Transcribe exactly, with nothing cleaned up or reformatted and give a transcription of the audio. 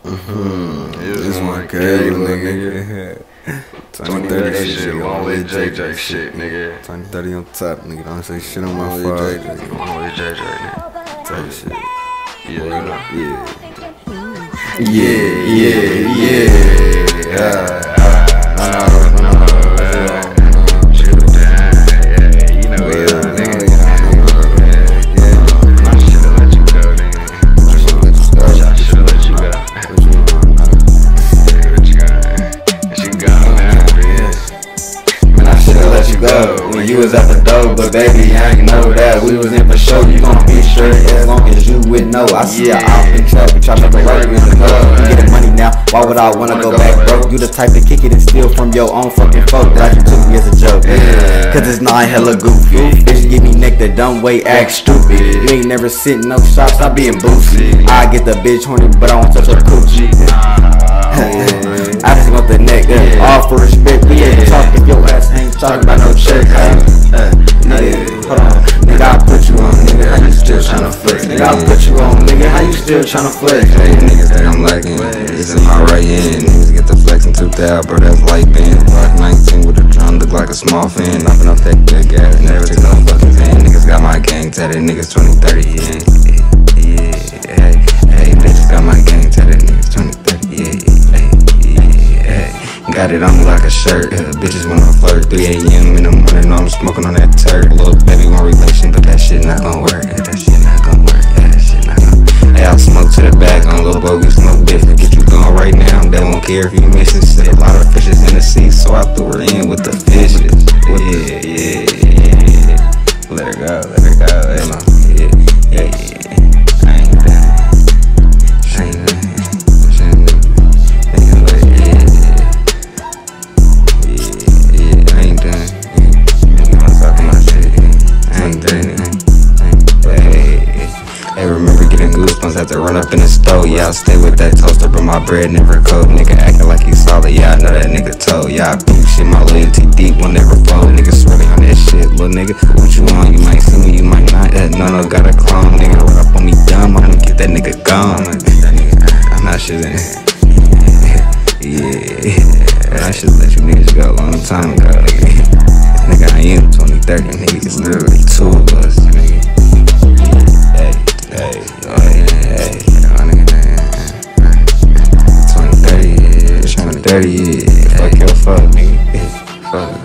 Mm-hmm. This one K, nigga. twenty thirty shit, long way J J shit, nigga. twenty thirty on top, nigga. Don't say shit on my phone. Long way J J, nigga. Type shit. Yeah, you know. Yeah. Yeah, yeah, yeah. When you was at the door, but baby, I ain't know that we was in for show. You gon' be straight as long as you would know. I see yeah. I don't think we try to make it work with the club. You getting money now, why would I wanna go back broke? You the type to kick it and steal from your own fucking folk. Like you took me as a joke, yeah. Cause it's not hella goofy. Bitch give me neck the dumb way, act stupid. You ain't never sitting no shots, stop being boozy. I get the bitch horny, but I won't touch her coochie. I just want the neck, yeah. All for respect. We ain't talking, your ass ain't talking about no check. Uh, uh, nigga, hold on, nigga, I'll put you on, nigga. How you still tryna flex? Nigga, I'll put you on, nigga. How you still tryna flex? Hey, niggas that I'm lacking, it's in my right hand. Niggas get the flex in two thousand, bro, that's light band. Block nineteen with a drum, look like a small fan. Knocking off that good gas, never took no fucking fan. Niggas got my gang tatted, niggas twenty thirty, yeah. Yeah, hey, hey, bitches got my gang tatted, niggas twenty thirty, yeah. Got it on me like a shirt, uh, bitches wanna flirt. three A M in the morning, I'm smoking on that turd. Little baby want relation, but that shit not gon' work. Yeah, that shit not gon' work. Yeah, that shit not gon' Hey, I'll smoke to the back on little bogie, smoke different. Get you going right now, they won't care if you missing. Said a lot of fishes in the sea, so I threw her in with the fishes. Yeah, yeah, yeah. Let her go, let her go. Yeah, yeah, yeah. I ain't done. I ain't done. Have to run up in the stove, yeah, I stay with that toaster, but my bread never cold. Nigga acting like he solid, yeah, I know that nigga told. Yeah, I beat shit, my loyalty deep will never fold. Niggas sweating on that shit, little nigga. What you want? You might see me, you might not. Uh, no, no, got a clone, nigga. Run up on me dumb, I'ma get that nigga gone. That nigga, I'm not shit in. Yeah, I should let you niggas go a long time ago, nigga. Nigga, I am twenty thirty, nigga. It's literally two of us, nigga. Hey, hey, hey. twenty thirty, yeah, fuck your fuck, nigga. Fuck.